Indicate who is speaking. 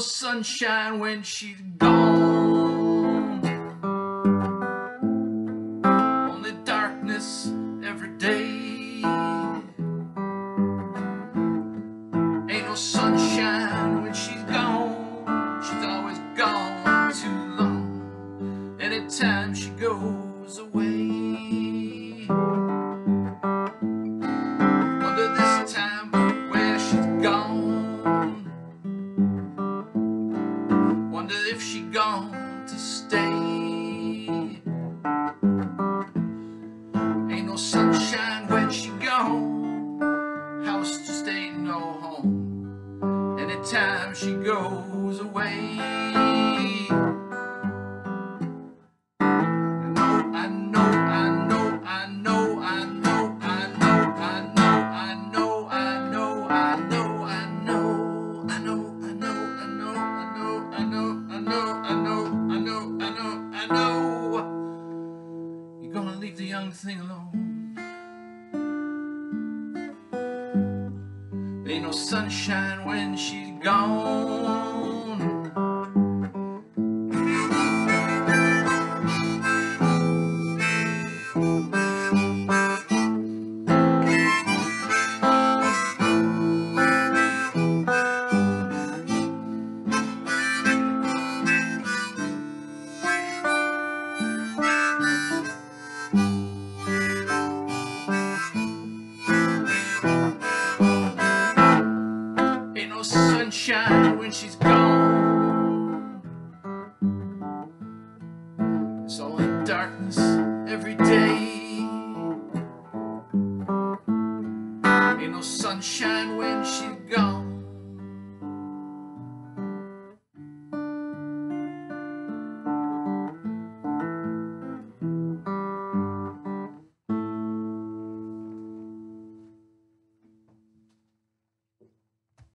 Speaker 1: sunshine when she's gone. Only darkness every day. Ain't no sunshine when she's gone. She's always gone too long. Anytime she goes away. Wonder this time where she's gone. Wonder if she gone to stay. Ain't no sunshine when she gone. House just ain't no home. Anytime she goes away. Gonna leave the young thing alone. Ain't no sunshine when she's gone. Sunshine when she's gone. It's all in darkness every day. Ain't no sunshine when she's gone.